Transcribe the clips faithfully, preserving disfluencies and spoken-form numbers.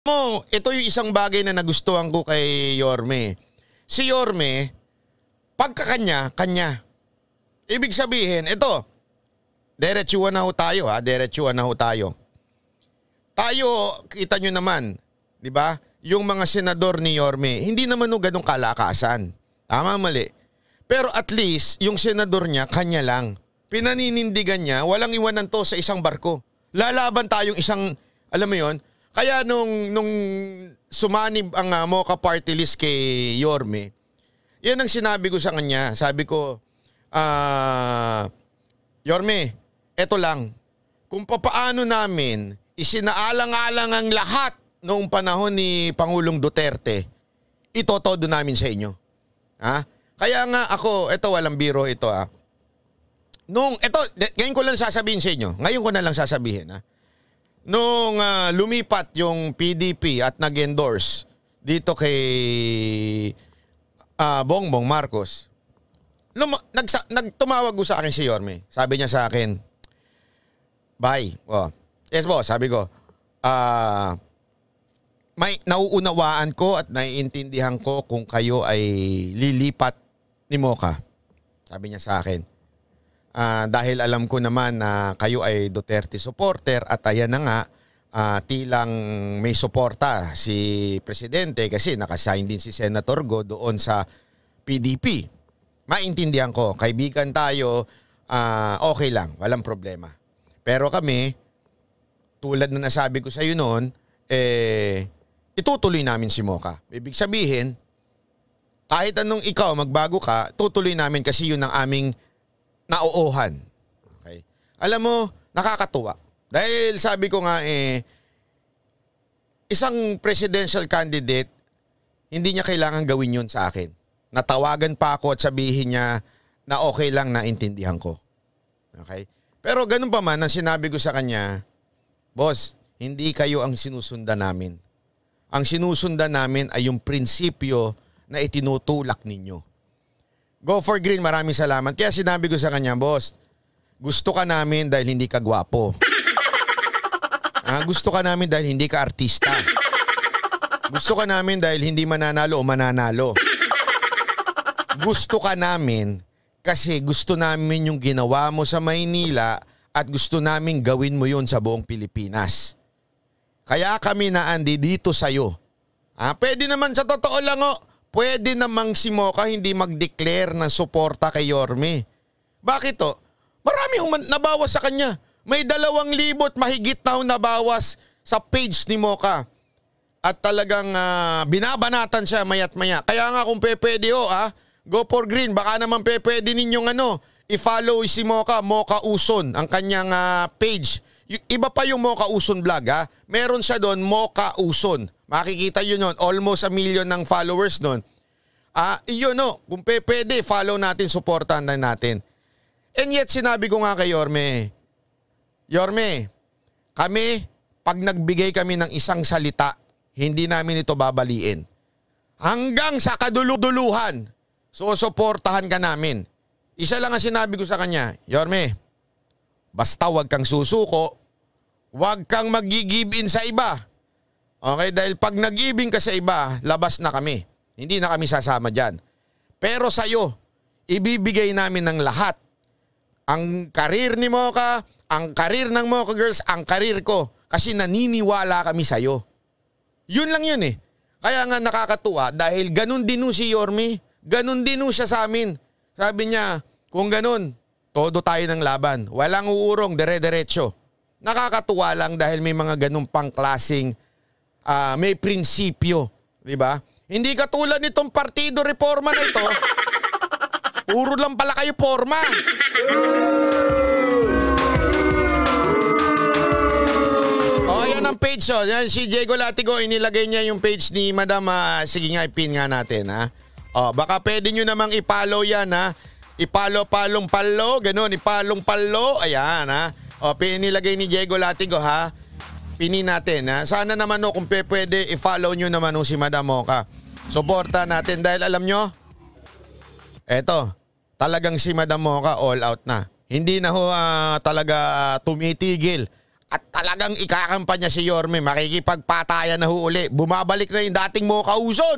Mo, ito yung isang bagay na nagustuhan ko kay Yorme. Si Yorme, pagka kanya, kanya. Ibig sabihin, ito, diretsuhan na ho tayo ha, diretsuhan na ho tayo. Tayo, kita nyo naman, di ba? Yung mga senador ni Yorme, hindi naman ho ganong kalakasan. Tama, mali. Pero at least, yung senador niya, kanya lang. Pinaninindigan niya, walang iwanan to sa isang barko. Lalaban tayong isang, alam mo yon. Kaya nung, nung sumanib ang uh, Mocha Party List kay Yorme, yan ang sinabi ko sa kanya. Sabi ko, ah, uh, Yorme, eto lang. Kung papaano namin isinaalang-alang ang lahat noong panahon ni Pangulong Duterte, itotodo namin sa inyo. Ha? Kaya nga ako, eto walang biro ito ah. Nung, eto, ngayon ko lang sasabihin sa inyo. Ngayon ko na lang sasabihin ha. Nung uh, lumipat yung P D P at nag-endorse dito kay uh, Bongbong Marcos, lum- nagsa- nagtumawag ko sa akin si Yorme. Sabi niya sa akin, bye. Oh. Yes boss, sabi ko, uh, may nauunawaan ko at naiintindihan ko kung kayo ay lilipat ni Mocha. Sabi niya sa akin. Uh, dahil alam ko naman na kayo ay Duterte supporter at ayan na nga uh, tilang may suporta si Presidente kasi nakasign din si Senator Go doon sa P D P. Maintindihan ko, kaibigan tayo, uh, okay lang, walang problema. Pero kami, tulad na nasabi ko sa iyo noon, eh, itutuloy namin si Mocha. Ibig sabihin, kahit anong ikaw magbago ka, tutuloy namin kasi yun ang aming nauuhan. Okay. Alam mo, nakakatuwa. Dahil sabi ko nga eh, isang presidential candidate, hindi niya kailangan gawin yun sa akin. Natawagan pa ako at sabihin niya na okay lang, naintindihan ko. Okay. Pero ganun pa man, ang sinabi ko sa kanya, boss, hindi kayo ang sinusundan namin. Ang sinusundan namin ay yung prinsipyo na itinutulak ninyo. Go for Green, maraming salamat. Kaya sinabi ko sa kanya, boss, gusto ka namin dahil hindi ka gwapo. Ah, gusto ka namin dahil hindi ka artista. Gusto ka namin dahil hindi mananalo o mananalo. Gusto ka namin kasi gusto namin yung ginawa mo sa Maynila at gusto namin gawin mo yun sa buong Pilipinas. Kaya kami naandi dito sa'yo. Ah, pwede naman sa totoo lang o. Pwede namang si Mocha hindi mag-declare ng suporta kay Yorme. Bakit to? Marami yung nabawas sa kanya. May dalawang libot mahigit na nabawas sa page ni Mocha. At talagang uh, binabanatan siya mayat maya. Kaya nga kung pwede o ah, go for Green. Baka naman pwede ninyong ano, i-follow si Mocha, Mocha Uson, ang kanyang uh, page. Y- iba pa yung Mocha Uson vlog ha. Meron siya doon, Mocha Uson. Makikita yun nun, almost a million ng followers nun. Ah, yun no, kung pwede, follow natin, supportan na natin. And yet, sinabi ko nga kay Yorme, Yorme, kami, pag nagbigay kami ng isang salita, hindi namin ito babaliin. Hanggang sa kaduluduluhan, susuportahan ka namin. Isa lang ang sinabi ko sa kanya, Yorme, basta wag kang susuko, wag kang mag-give in sa iba. Okay, dahil pag nag-ibing ka sa iba, labas na kami. Hindi na kami sasama dyan. Pero sa'yo, ibibigay namin ng lahat. Ang karir ni Mocha, ang karir ng Mocha Girls, ang karir ko. Kasi naniniwala kami sa'yo. Yun lang yun eh. Kaya nga nakakatuwa dahil ganun din si Yorme. Ganun din siya sa amin. Sabi niya, kung ganun, todo tayo ng laban. Walang uurong, dire-diretso. Nakakatuwa lang dahil may mga ganun pang klaseng Uh, may prinsipyo, di ba? Hindi katulad nitong Partido Reforma na ito. Puro lang pala kayo forma. Oh, yan ang page oh. Yan si Diego Latigo, inilagay niya yung page ni Madam. Uh, sige nga, ipin nga natin ha. Oh, baka pwede nyo namang i-follow yan ha. Ipalo-palong palo, ganun, ipalong-palo. Ayan ha. Oh, pinilagay ni Diego Latigo ha. Pinin natin ha. Sana naman no, kung pwede i-follow nyo naman no, si Madam Mocha. Suporta natin dahil alam nyo, eto, talagang si Madam Mocha all out na. Hindi na ho uh, talaga uh, tumitigil at talagang ikakampanya si Yorme, makikipagpatayan na ho uli. Bumabalik na yung dating mo kauson.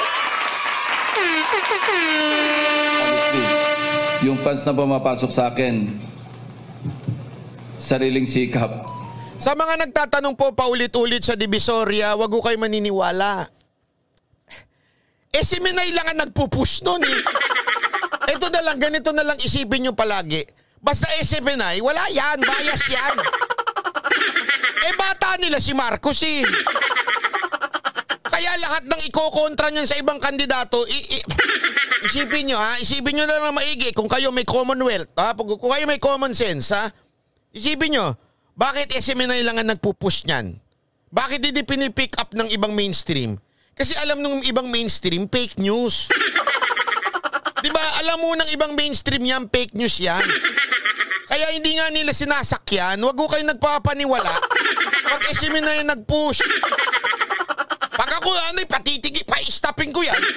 Yung fans na pumapasok sa akin, sariling sikap. Sa mga nagtatanong po paulit-ulit sa Divisoria, wag ko kayo maniniwala. Eh si Minay lang ang nagpupush nun eh. Ito na lang, ganito na lang isipin nyo palagi. Basta eh si Minay, wala yan, bias yan. Eh bata nila si Marcos eh. Kaya lahat ng ikokontra niyan sa ibang kandidato, i- i- isipin nyo ha, isipin nyo na lang maigi kung kayo may commonwealth, ha? Kung kayo may common sense ha, isipin nyo, bakit S M N I lang ang nagpupush niyan? Bakit hindi pinipick up ng ibang mainstream? Kasi alam nung ibang mainstream, fake news. Diba, alam mo ng ibang mainstream yan, fake news yan. Kaya hindi nga nila sinasakyan, wag ko kayo nagpapaniwala. Pag S M N I nag-push. Pag ako ano, patitigi, pa-stopping ko yan.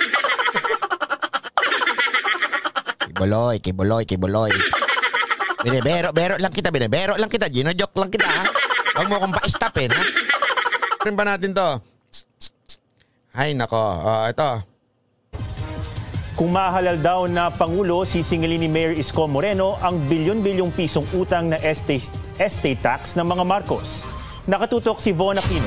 Kibuloy, kibuloy, kibuloy. Binibero, bero lang kita, binibero lang kita, gino-joke lang kita ha. Huwag mo akong pa-stopin ha. Rin pa natin to. Ay nako, uh, ito. Kung mahalal daw na Pangulo, sisingilin ni Mayor Isko Moreno ang bilyon-bilyong pisong utang na estate, estate tax ng mga Marcos. Nakatutok si Von Aquino.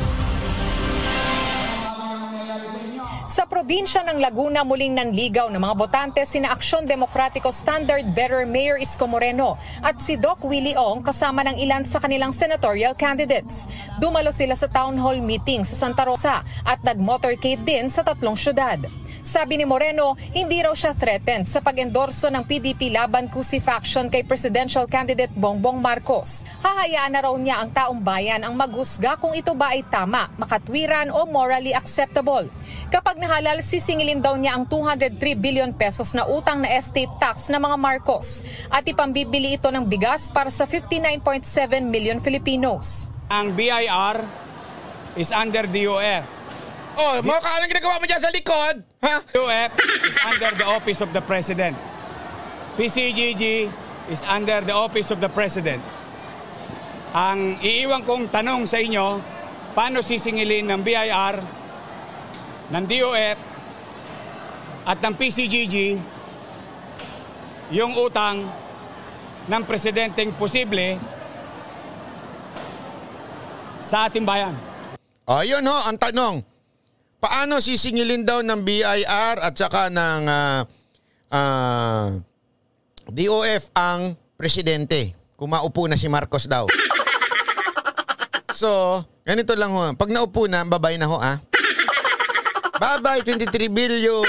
Sa probinsya ng Laguna, muling nanligaw ng mga botante sina Aksyon Demokratiko Standard Bearer Mayor Isko Moreno at si Doc Willie Ong kasama ng ilan sa kanilang senatorial candidates. Dumalo sila sa town hall meeting sa Santa Rosa at nag-motorcade din sa tatlong syudad. Sabi ni Moreno, hindi raw siya threatened sa pag-endorso ng P D P laban Cusi faction kay presidential candidate Bongbong Marcos. Hahayaan na raw niya ang taong bayan ang maghusga kung ito ba ay tama, makatwiran o morally acceptable. Kapag nahalal, sisingilin daw niya ang two hundred three billion pesos na utang na estate tax ng mga Marcos at ipambibili ito ng bigas para sa fifty-nine point seven million Filipinos. Ang B I R is under D O F. Oh, mga kaanong ginagawa mo dyan sa likod? Ha? D O F is under the Office of the President. P C G G is under the Office of the President. Ang iiwan kong tanong sa inyo, paano sisingilin ng B I R, ng D O F at ng P C G G yung utang ng presidenteng posible sa ating bayan? Oh, yun ho, ang tanong. Paano sisingilin daw ng B I R at saka ng uh, uh, D O F ang presidente kung maupo na si Marcos daw? So, ganito lang ho. Pag naupo na, babay na ho ah. Bye-bye, twenty-three billion.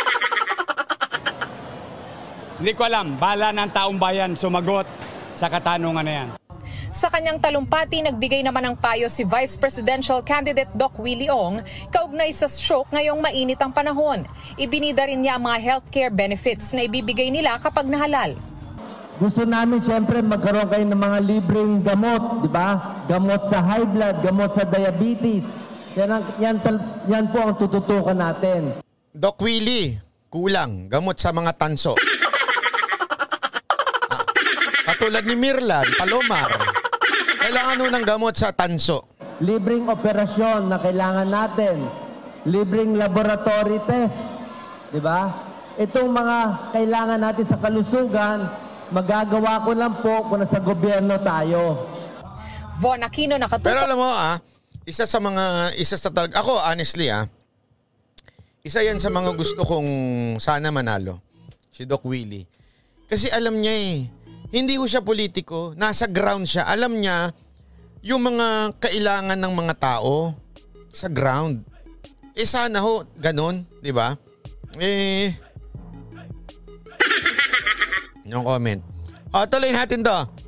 Hindi ko alam, bala ng taong bayan sumagot sa katanungan na yan. Sa kanyang talumpati, nagbigay naman ng payo si Vice Presidential Candidate Doc Willie Ong kaugnay sa stroke ngayong mainit ang panahon. Ibinida rin niya ang mga healthcare benefits na ibibigay nila kapag nahalal. Gusto namin siyempre magkaroon kayo ng mga libreng gamot, di ba? Gamot sa high blood, gamot sa diabetes. Yan, ang, yan, yan po ang tututukan natin. Doc Willie, kulang. Gamot sa mga tanso. Ah, katulad ni Mirlan, Palomar. Kailangan nun ng gamot sa tanso. Libreng operasyon na kailangan natin. Libreng laboratory test. Di ba? Itong mga kailangan natin sa kalusugan, magagawa ko lang po kung nasa gobyerno tayo. Von Aquino, nakatutok. Pero alam mo ah, isa sa mga, isa sa talaga, ako honestly ah, isa yan sa mga gusto kong sana manalo, si Doc Willie. Kasi alam niya eh, hindi ko siya politiko, nasa ground siya. Alam niya yung mga kailangan ng mga tao sa ground. Eh sana ho, ganun, di ba? Eh, yung comment. O, tuloy natin to.